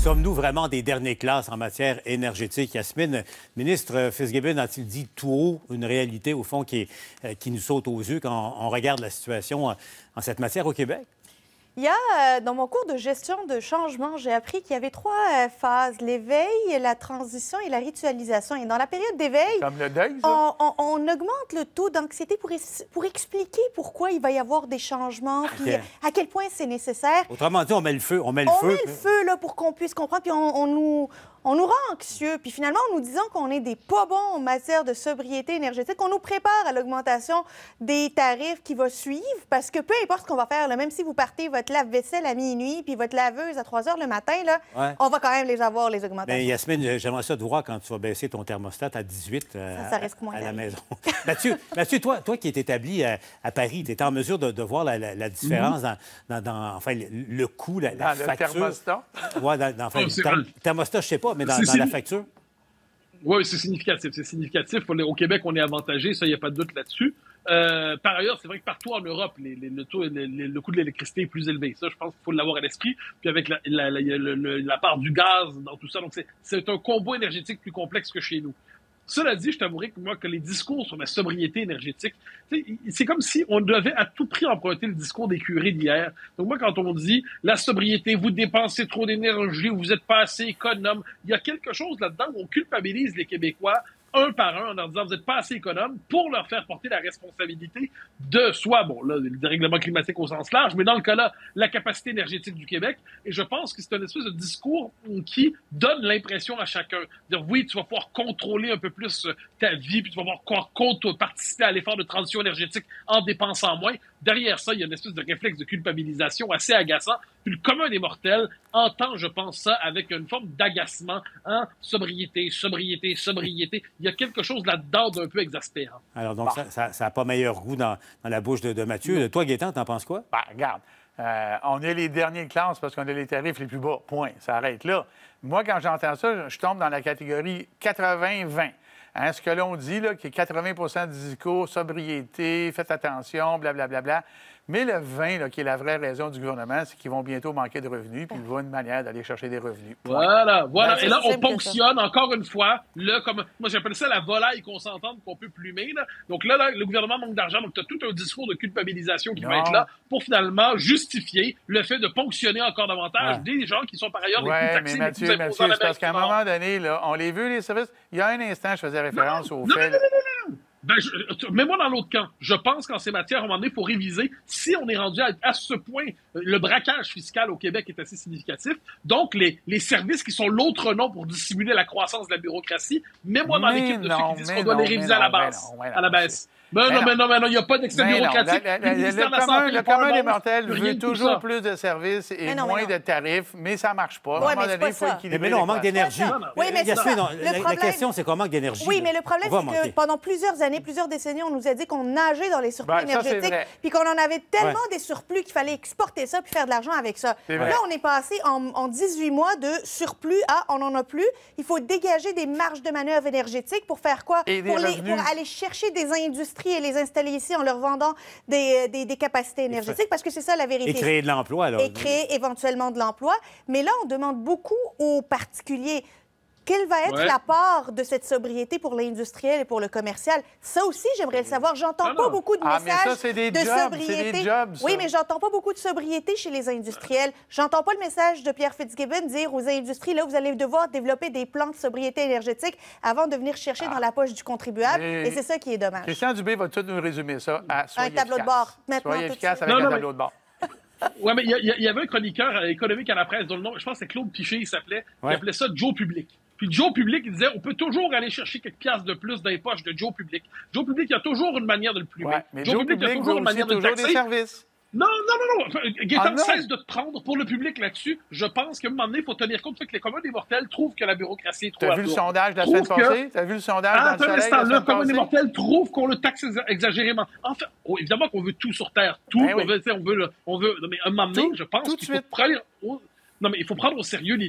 Sommes-nous vraiment des dernières classes en matière énergétique? Yasmine, ministre Fitzgibbon a-t-il dit tout haut une réalité, au fond, qui nous saute aux yeux quand on regarde la situation en cette matière au Québec? Il y a, dans mon cours de gestion de changement, j'ai appris qu'il y avait trois phases, l'éveil, la transition et la ritualisation. Et dans la période d'éveil, comme le deuil, ça? On augmente le taux d'anxiété pour expliquer pourquoi il va y avoir des changements, puis à quel point c'est nécessaire. Autrement dit, on met le feu. On met le feu là, pour qu'on puisse comprendre, puis on nous rend anxieux. Puis finalement, en nous disant qu'on est des pas bons en matière de sobriété énergétique, on nous prépare à l'augmentation des tarifs qui va suivre, parce que peu importe ce qu'on va faire, là, même si vous partez votre lave-vaisselle à minuit puis votre laveuse à 3 heures le matin, là, on va quand même les avoir, les augmentations. Bien, Yasmine, j'aimerais ça te voir quand tu vas baisser ton thermostat à 18 ça risque moins à la maison. Mathieu, toi qui es établi à Paris, tu es en mesure de voir la différence dans enfin, le coût, la facture? Le thermostat? Oui, le thermostat, je ne sais pas, mais dans la facture? Oui, c'est significatif. C'est significatif. Au Québec, on est avantagé, ça, il n'y a pas de doute là-dessus. Par ailleurs, c'est vrai que partout en Europe, le coût de l'électricité est plus élevé. Ça, je pense qu'il faut l'avoir à l'esprit. Puis avec la part du gaz dans tout ça, donc c'est un combo énergétique plus complexe que chez nous. Cela dit, je t'avouerai que moi, que les discours sur la sobriété énergétique, c'est comme si on devait à tout prix emprunter le discours des curés d'hier. Donc moi, quand on dit la sobriété, vous dépensez trop d'énergie, vous n'êtes pas assez économe, il y a quelque chose là-dedans où on culpabilise les Québécois un par un en leur disant vous n'êtes pas assez économe pour leur faire porter la responsabilité de soit, bon, là, le dérèglement climatique au sens large, mais dans le cas-là, la capacité énergétique du Québec. Et je pense que c'est un espèce de discours qui donne l'impression à chacun. Dire oui, tu vas pouvoir contrôler un peu plus ta vie, puis tu vas pouvoir participer à l'effort de transition énergétique en dépensant moins. Derrière ça, il y a une espèce de réflexe de culpabilisation assez agaçant. Puis le commun des mortels entend, je pense, ça avec une forme d'agacement. Hein? Sobriété, sobriété, sobriété. Il y a quelque chose là-dedans d'un peu exaspérant. Alors, donc, ça n'a pas meilleur goût dans la bouche de Mathieu. Non. Toi, Gaétan, t'en penses quoi? Ben, regarde, on est les derniers classes parce qu'on a les tarifs les plus bas. Point. Ça arrête là. Moi, quand j'entends ça, je tombe dans la catégorie 80-20. Hein, ce que l'on dit, là, qui est 80 du discours, sobriété, faites attention, blablabla. Mais le 20, là, qui est la vraie raison du gouvernement, c'est qu'ils vont bientôt manquer de revenus, puis ils voient une manière d'aller chercher des revenus. Voilà. Et là, on ponctionne, encore une fois, comme moi, j'appelle ça la volaille consentante qu'on peut plumer. Là. Donc là, le gouvernement manque d'argent, donc tu as tout un discours de culpabilisation qui va être là pour finalement justifier le fait de ponctionner encore davantage des gens qui sont par ailleurs les plus taxés, mais Mathieu, c'est parce qu'à un moment donné, là, on les veut, les services. Il y a un instant, je faisais référence au fait... Ben, mets-moi dans l'autre camp. Je pense qu'en ces matières, à un moment donné, il faut réviser. Si on est rendu à ce point, le braquage fiscal au Québec est assez significatif. Donc, les services qui sont l'autre nom pour dissimuler la croissance de la bureaucratie, mets-moi dans l'équipe de ceux qui disent qu'on doit les réviser à la baisse. Non, il n'y a pas d'excès bureaucratique. Le commun des mortels veut toujours plus de services et moins de tarifs, mais ça ne marche pas. À un moment donné, il faut équilibrer. Mais non, on manque d'énergie. Oui, mais la question, c'est qu'on manque d'énergie. Oui, mais le problème, c'est que pendant plusieurs années, plusieurs décennies, on nous a dit qu'on nageait dans les surplus énergétiques, puis qu'on en avait tellement des surplus qu'il fallait exporter ça puis faire de l'argent avec ça. Là, on est passé en 18 mois de surplus à on n'en a plus. Il faut dégager des marges de manœuvre énergétiques pour faire quoi? Pour aller chercher des industries et les installer ici en leur vendant des capacités énergétiques, parce que c'est ça la vérité. Et créer de l'emploi, alors. Et créer éventuellement de l'emploi. Mais là, on demande beaucoup aux particuliers. Quelle va être la part de cette sobriété pour l'industriel et pour le commercial? Ça aussi, j'aimerais le savoir. J'entends pas beaucoup de messages de sobriété. Des jobs, oui, mais j'entends pas beaucoup de sobriété chez les industriels. J'entends pas le message de Pierre Fitzgibbon dire aux industries, là, vous allez devoir développer des plans de sobriété énergétique avant de venir chercher dans la poche du contribuable. Et c'est ça qui est dommage. Christian Dubé va tout nous résumer ça à soyez un tableau de bord. Maintenant, soyez efficace avec un tableau de bord. Oui, mais il y avait un chroniqueur économique à la presse dont le nom, je pense que c'est Claude Piché, il s'appelait. Il appelait ça Joe Public. Puis Joe Public, il disait, on peut toujours aller chercher quelques piastres de plus dans les poches de Joe Public. Joe Public, il y a toujours une manière de le plumer. Ouais, mais Joe Public, il y a toujours une manière de le taxer. Des services. Non. Gaétan cesse de te prendre pour le public là-dessus. Je pense qu'à un moment donné, il faut tenir compte du fait que les communs des mortels trouvent que la bureaucratie est trop lourde. T'as vu le sondage de la semaine passée? T'as vu le sondage dans le Soleil? Le commun des mortels trouve qu'on le taxe exagérément. Enfin, évidemment qu'on veut tout sur Terre. Tout. On veut. Mais à un moment donné, je pense qu'il faut prendre... Non, mais il faut prendre au sérieux l'idée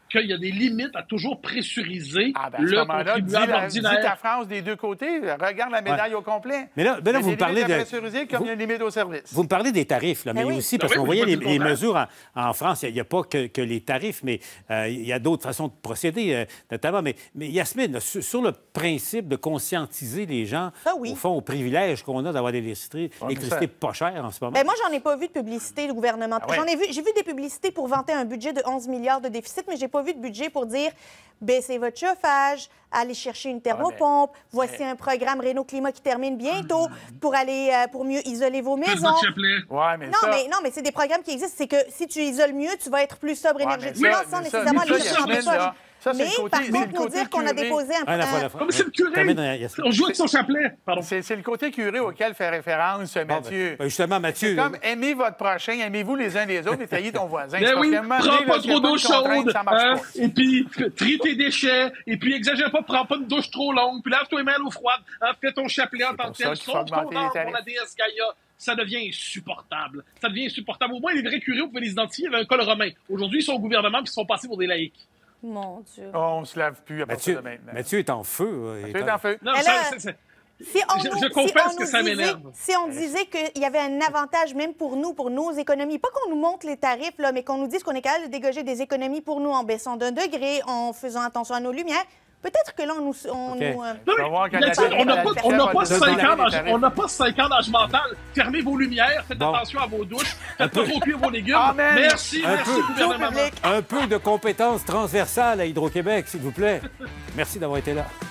qu'il y a des limites à toujours pressuriser le contribuable dis ordinaire. ta France des deux côtés. Regarde la médaille au complet. Mais là vous me parlez de... pressuriser comme il y a une limite au service. Vous me parlez des tarifs, là, mais oui. aussi, parce qu'on voyait les mesures en France, il n'y a pas que les tarifs, mais il y a d'autres façons de procéder, notamment. Mais Yasmine, là, sur le principe de conscientiser les gens, au fond, au privilège qu'on a d'avoir des électricité pas chère en ce moment. Bien, moi, j'en ai pas vu de publicité du gouvernement. J'ai vu des publicités pour vanter un budget de 11 milliards de déficit, mais j'ai pas vu de budget pour dire baissez votre chauffage, allez chercher une thermopompe, voici un programme Réno Climat qui termine bientôt pour mieux isoler vos maisons. Non, mais c'est des programmes qui existent. C'est que si tu isoles mieux, tu vas être plus sobre énergétiquement sans nécessairement aller chercher en poche. Mais par contre, nous dire qu'on a déposé un... Comme c'est le curé. On joue avec son chapelet. Pardon. C'est le côté curé auquel fait référence Mathieu. Justement, Mathieu... C'est comme aimez votre prochain, aimez-vous les uns les autres et taillez ton voisin. Ben oui, prends pas trop d'eau chaude, et puis trie tes déchets, et puis exagère pas, prends pas une douche trop longue, puis lave-toi les mains à l'eau froide, fais ton chapelet en tant que tel, saute ton âme pour la déesse Gaïa. Ça devient insupportable. Ça devient insupportable. Au moins, les vrais curés, vous pouvez les identifier. Il y avait un col romain. Aujourd'hui, ils sont au gouvernement puis ils sont passés pour des laïcs. Mon Dieu. Oh, on se lave plus à partir de maintenant. Mathieu est en feu. Mathieu est en feu. Non, je confesse que ça m'énerve. Si on disait qu'il y avait un avantage même pour nous, pour nos économies, pas qu'on nous montre les tarifs, là, mais qu'on nous dise qu'on est capable de dégager des économies pour nous en baissant d'un degré, en faisant attention à nos lumières, peut-être que là, on n'a pas 5 ans d'âge mental. Fermez vos lumières, faites attention à vos douches, faites pas trop cuire vos légumes. Merci, gouvernement. Un peu de compétences transversales à Hydro-Québec, s'il vous plaît. Merci d'avoir été là.